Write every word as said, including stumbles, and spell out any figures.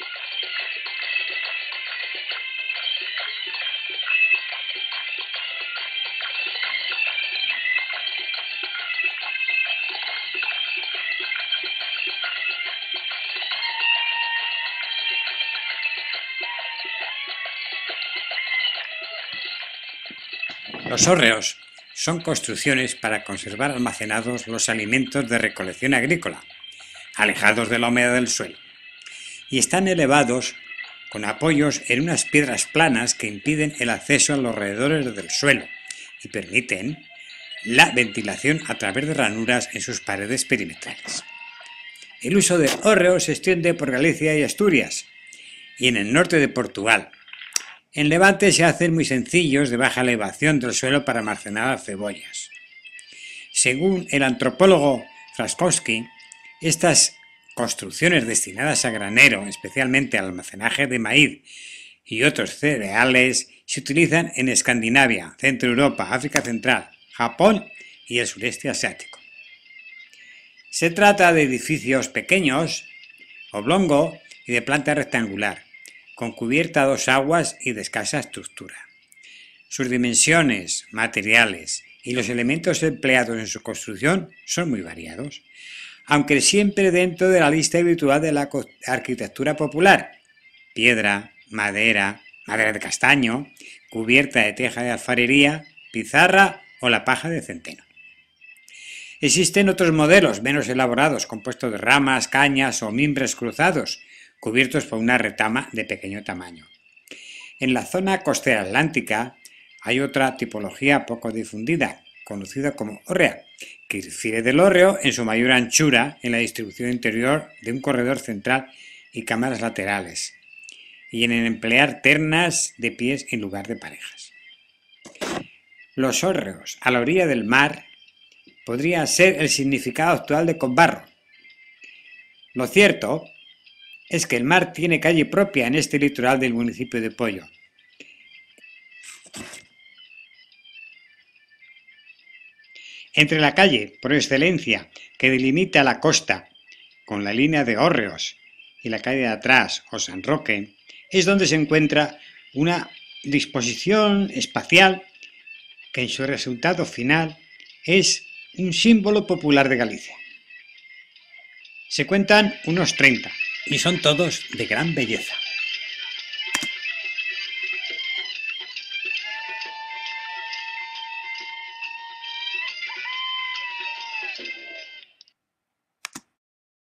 Los hórreos son construcciones para conservar almacenados los alimentos de recolección agrícola, alejados de la humedad del suelo, y están elevados con apoyos en unas piedras planas que impiden el acceso a los alrededores del suelo y permiten la ventilación a través de ranuras en sus paredes perimetrales. El uso de hórreos se extiende por Galicia y Asturias, y en el norte de Portugal. En Levante se hacen muy sencillos de baja elevación del suelo para almacenar las cebollas. Según el antropólogo Fraszkowski, estas construcciones destinadas a granero, especialmente al almacenaje de maíz y otros cereales, se utilizan en Escandinavia, Centro Europa, África Central, Japón y el sureste asiático. Se trata de edificios pequeños, oblongo y de planta rectangular, con cubierta a dos aguas y de escasa estructura. Sus dimensiones, materiales y los elementos empleados en su construcción son muy variados, aunque siempre dentro de la lista habitual de la arquitectura popular: piedra, madera, madera de castaño, cubierta de teja de alfarería, pizarra o la paja de centeno. Existen otros modelos menos elaborados, compuestos de ramas, cañas o mimbres cruzados, cubiertos por una retama de pequeño tamaño. En la zona costera atlántica hay otra tipología poco difundida, conocida como hórrea, que difiere del hórreo en su mayor anchura en la distribución interior de un corredor central y cámaras laterales, y en el emplear ternas de pies en lugar de parejas. Los hórreos a la orilla del mar podría ser el significado actual de conbarro. Lo cierto es que el mar tiene calle propia en este litoral del municipio de Poio. Entre la calle, por excelencia, que delimita la costa con la línea de hórreos y la calle de atrás, o San Roque, es donde se encuentra una disposición espacial que en su resultado final es un símbolo popular de Galicia. Se cuentan unos treinta y son todos de gran belleza.